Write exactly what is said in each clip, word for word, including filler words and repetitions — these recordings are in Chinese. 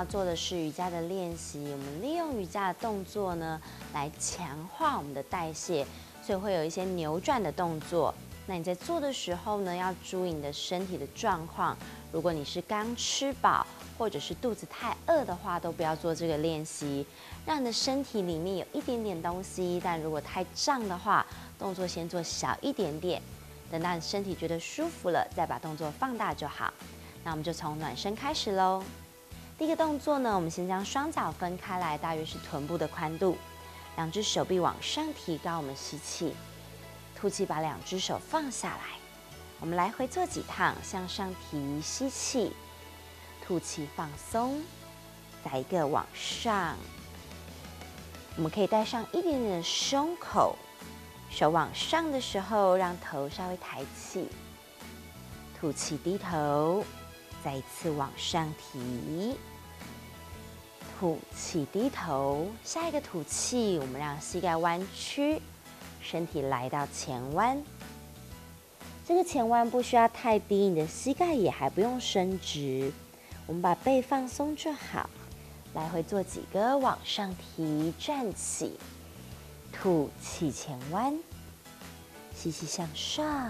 要做的是瑜伽的练习，我们利用瑜伽的动作呢，来强化我们的代谢，所以会有一些扭转的动作。那你在做的时候呢，要注意你的身体的状况。如果你是刚吃饱，或者是肚子太饿的话，都不要做这个练习，让你的身体里面有一点点东西。但如果太胀的话，动作先做小一点点，等到你身体觉得舒服了，再把动作放大就好。那我们就从暖身开始喽。第一个动作呢，我们先将双脚分开来，大约是臀部的宽度，两只手臂往上提高，我们吸气，吐气，把两只手放下来。我们来回做几趟，向上提，吸气，吐气放松，再一个往上。我们可以带上一点点的胸口，手往上的时候，让头稍微抬起，吐气低头，再一次往上提，吐气低头。下一个吐气，我们让膝盖弯曲，身体来到前弯。这个前弯不需要太低，你的膝盖也还不用伸直，我们把背放松就好。来回做几个，往上提，站起，吐气前弯，吸气向上，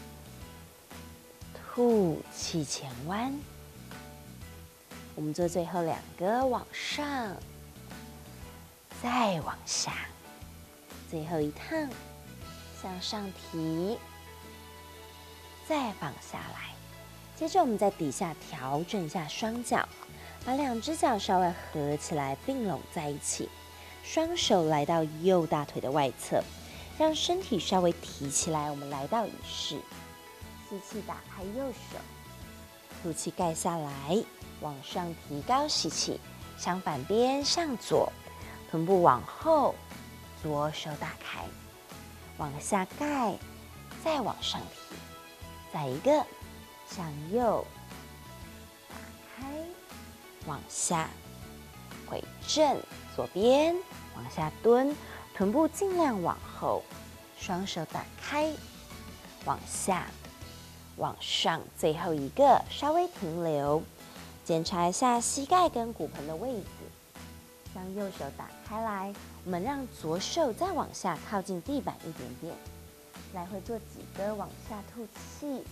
吐气前弯。我们做最后两个，往上，再往下，最后一趟，向上提，再放下来。接着我们在底下调整一下双脚，把两只脚稍微合起来，并拢在一起，双手来到右大腿的外侧，让身体稍微提起来。我们来到椅式，吸气打开右手，吐气盖下来，往上提高，吸气，相反边向左，臀部往后，左手打开，往下盖，再往上提，再一个向右打开，往下回正，左边往下蹲，臀部尽量往后，双手打开，往下往上，最后一个稍微停留，检查一下膝盖跟骨盆的位置，将右手打开来，我们让左手再往下靠近地板一点点，来回做几个，往下吐气，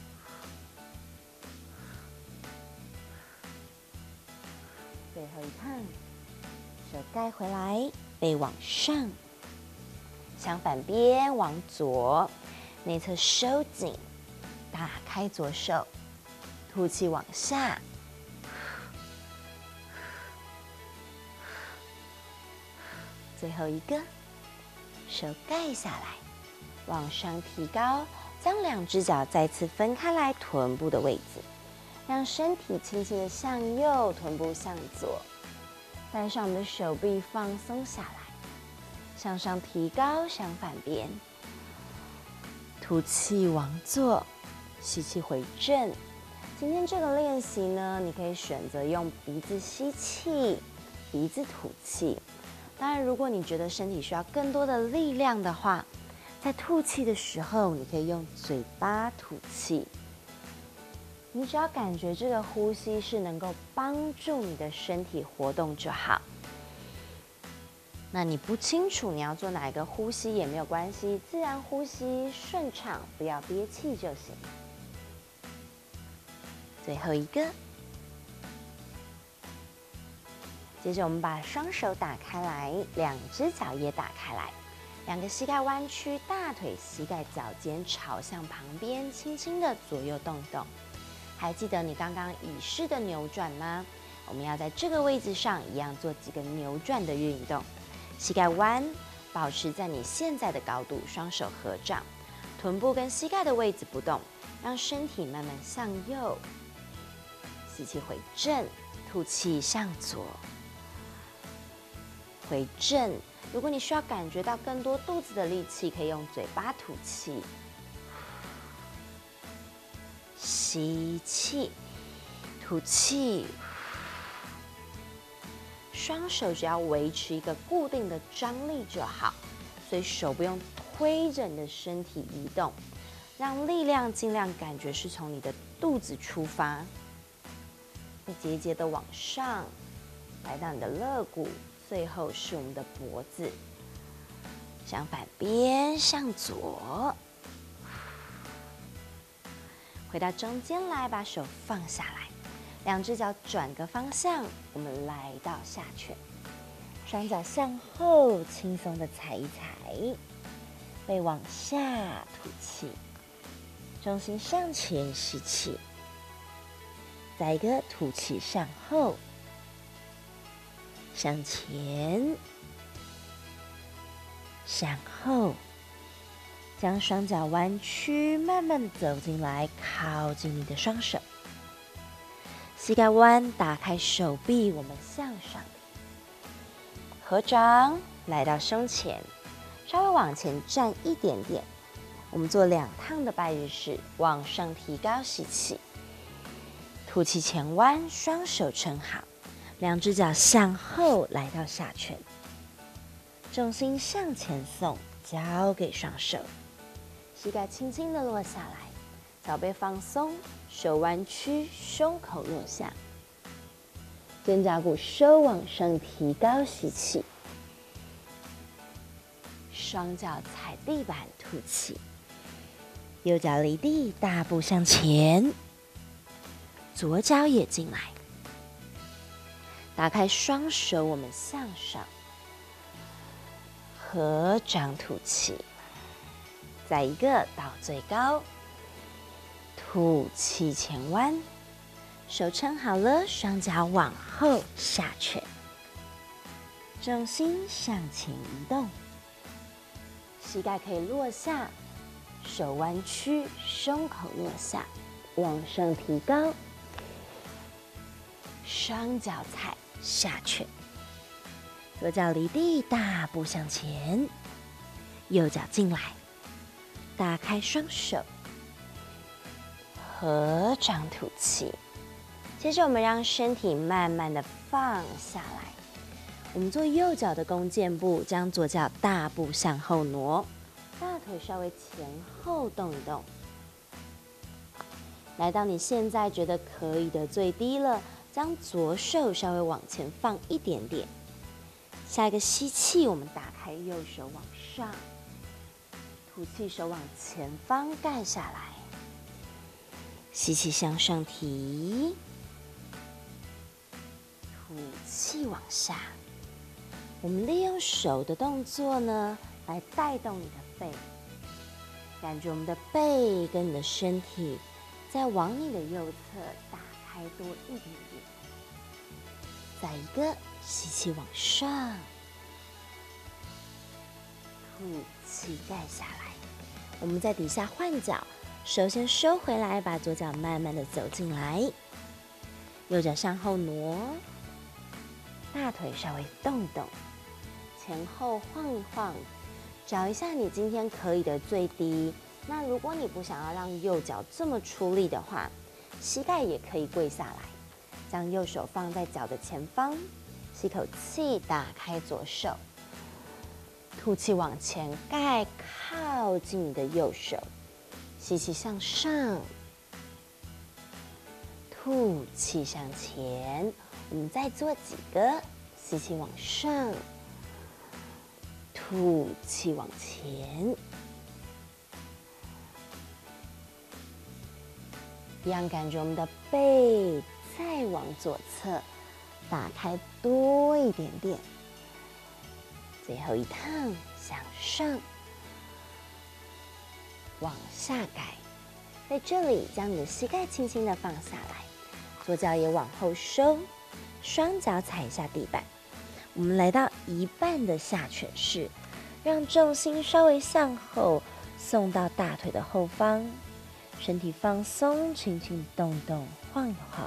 最后一趟，手盖回来，背往上，相反边往左，内侧收紧，打开左手，吐气往下，最后一个，手盖下来，往上提高，将两只脚再次分开来，臀部的位置，让身体轻轻的向右，臀部向左，带上我们的手臂放松下来，向上提高，相反边，吐气往左，吸气回正。今天这个练习呢，你可以选择用鼻子吸气，鼻子吐气。当然，如果你觉得身体需要更多的力量的话，在吐气的时候，你可以用嘴巴吐气。你只要感觉这个呼吸是能够帮助你的身体活动就好。那你不清楚你要做哪一个呼吸也没有关系，自然呼吸顺畅，不要憋气就行。最后一个，接着我们把双手打开来，两只脚也打开来，两个膝盖弯曲，大腿、膝盖、脚尖朝向旁边，轻轻的左右动动。还记得你刚刚椅式的扭转吗？我们要在这个位置上一样做几个扭转的运动。膝盖弯，保持在你现在的高度，双手合掌，臀部跟膝盖的位置不动，让身体慢慢向右。吸气回正，吐气向左，回正。如果你需要感觉到更多肚子的力气，可以用嘴巴吐气。吸气，吐气，双手只要维持一个固定的张力就好，所以手不用推着你的身体移动，让力量尽量感觉是从你的肚子出发，一节一节的往上， 来到你的肋骨，最后是我们的脖子。相反边向左，回到中间来，把手放下来，两只脚转个方向，我们来到下犬，双脚向后，轻松的踩一踩，背往下吐气，重心向前吸气，再一个吐气向后，向前，向后，将双脚弯曲，慢慢的走进来，靠近你的双手，膝盖弯，打开手臂，我们向上，合掌来到胸前，稍微往前站一点点。我们做两趟的拜日式，往上提高，吸气，吐气前弯，双手撑好，两只脚向后来到下犬，重心向前送，交给双手，膝盖轻轻的落下来，脚背放松，手弯曲，胸口落下，肩胛骨收往上提高，吸气，双脚踩地板，吐气，右脚离地，大步向前，左脚也进来，打开双手，我们向上，合掌吐气，再一个到最高，吐气前弯，手撑好了，双脚往后下犬，重心向前移动，膝盖可以落下，手弯曲，胸口落下，往上提高，双脚踩下犬，左脚离地，大步向前，右脚进来，打开双手，合掌吐气。接着我们让身体慢慢的放下来，我们做右脚的弓箭步，将左脚大步向后挪，大腿稍微前后动一动，来到你现在觉得可以的最低了，将左手稍微往前放一点点。下一个吸气，我们打开右手往上，吐气手往前方盖下来，吸气向上提，吐气往下。我们利用手的动作呢，来带动你的背，感觉我们的背跟你的身体再往你的右侧打开多一点点。再一个吸气往上，吐气盖下来。我们在底下换脚，手先收回来，把左脚慢慢的走进来，右脚向后挪，大腿稍微动动，前后晃一晃，找一下你今天可以的最低。那如果你不想要让右脚这么出力的话，膝盖也可以跪下来，将右手放在脚的前方，吸口气，打开左手，吐气往前盖，靠近你的右手，吸气向上，吐气向前。我们再做几个，吸气往上，吐气往前。一样感觉我们的背再往左侧打开多一点点。最后一趟向上，往下盖。在这里将你的膝盖轻轻的放下来，左脚也往后收，双脚踩一下地板。我们来到一半的下犬式，让重心稍微向后送到大腿的后方，身体放松，轻轻动动，晃一晃。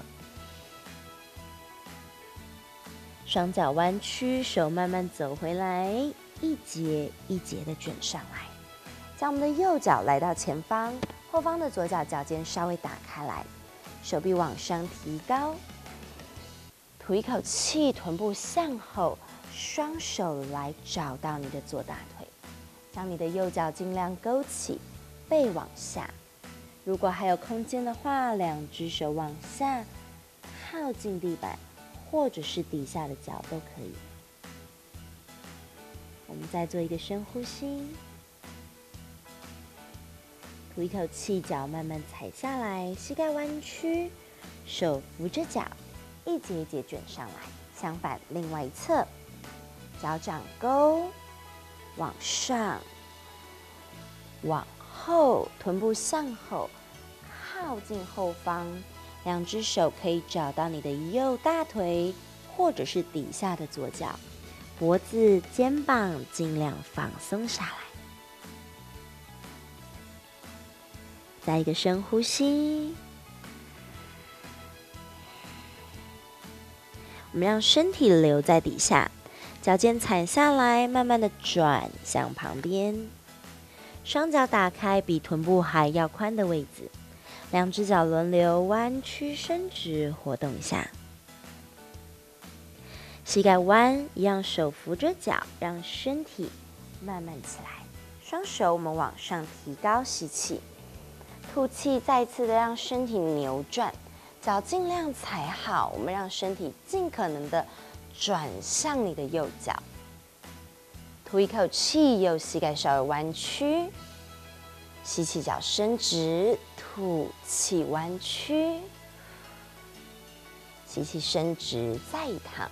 双脚弯曲，手慢慢走回来，一节一节的卷上来。将我们的右脚来到前方，后方的左脚脚尖稍微打开来，手臂往上提高，吐一口气，臀部向后，双手来找到你的左大腿，将你的右脚尽量勾起，背往下。如果还有空间的话，两只手往下，靠近地板， 或者是底下的脚都可以。我们再做一个深呼吸，吐一口气，脚慢慢踩下来，膝盖弯曲，手扶着脚，一节一节卷上来。相反，另外一侧，脚掌勾，往上，往后，臀部向后，靠近后方，两只手可以找到你的右大腿，或者是底下的左脚。脖子、肩膀尽量放松下来。再一个深呼吸，我们让身体留在底下，脚尖踩下来，慢慢的转向旁边，双脚打开比臀部还要宽的位置，两只脚轮流弯曲伸直，活动一下。膝盖弯，一样手扶着脚，让身体慢慢起来。双手我们往上提高，吸气，吐气，再一次的让身体扭转，脚尽量踩好，我们让身体尽可能的转向你的右脚。吐一口气，右膝盖稍微弯曲，吸气，脚伸直，吐气弯曲，吸气伸直，再一趟。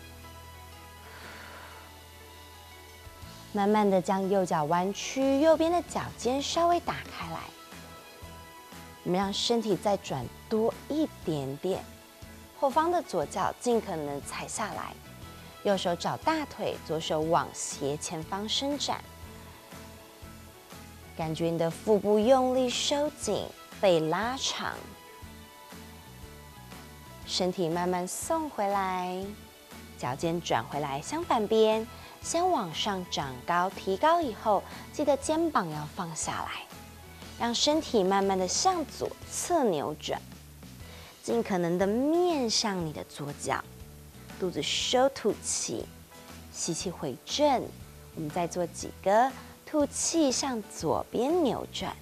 慢慢的将右脚弯曲，右边的脚尖稍微打开来。我们让身体再转多一点点，后方的左脚尽可能踩下来，右手找大腿，左手往斜前方伸展。感觉你的腹部用力收紧，背拉长，身体慢慢送回来，脚尖转回来，相反边。先往上长高，提高以后，记得肩膀要放下来，让身体慢慢的向左侧扭转，尽可能的面向你的左脚，肚子收，吐气，吸气回正。我们再做几个，吐气向左边扭转，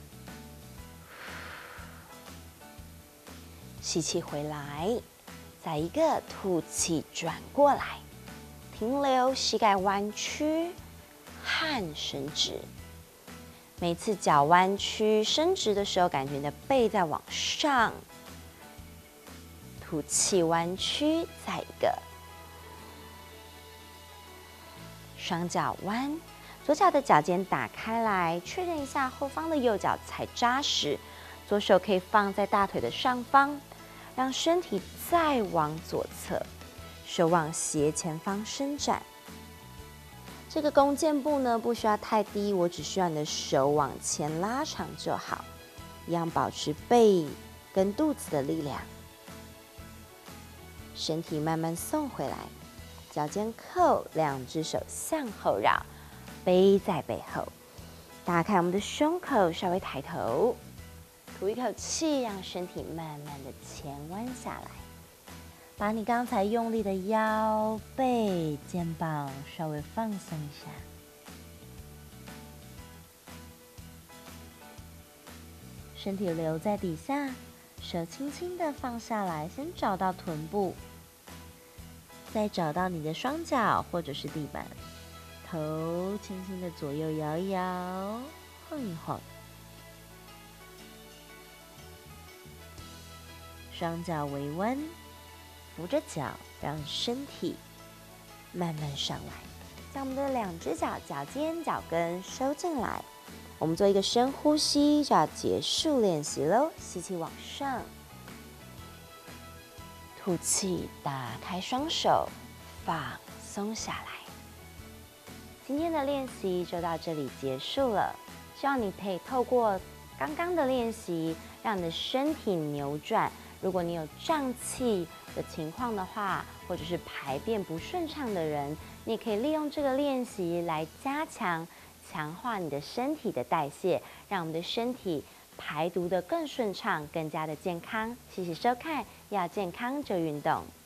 吸气回来，再一个吐气转过来。停留，膝盖弯曲，颔伸直。每次脚弯曲伸直的时候，感觉你的背在往上。吐气弯曲，再一个。双脚弯，左脚的脚尖打开来，确认一下后方的右脚踩扎实，左手可以放在大腿的上方，让身体再往左侧。手往斜前方伸展，这个弓箭步呢不需要太低，我只需要你的手往前拉长就好，一样保持背跟肚子的力量，身体慢慢送回来，脚尖扣，两只手向后绕，背在背后，打开我们的胸口，稍微抬头，吐一口气，让身体慢慢的前弯下来。把你刚才用力的腰、背、肩膀稍微放松一下，身体留在底下，手轻轻的放下来，先找到臀部，再找到你的双脚或者是地板，头轻轻的左右摇一摇，晃一晃，双脚微弯。扶着脚，让身体慢慢上来，将我们的两只脚脚尖、脚跟收进来。我们做一个深呼吸，就要结束练习喽。吸气往上，吐气，打开双手，放松下来。今天的练习就到这里结束了。希望你可以透过刚刚的练习，让你的身体扭转。如果你有胀气的情况的话，或者是排便不顺畅的人，你也可以利用这个练习来加强、强化你的身体的代谢，让我们的身体排毒的更顺畅，更加的健康。谢谢收看，要健康就运动。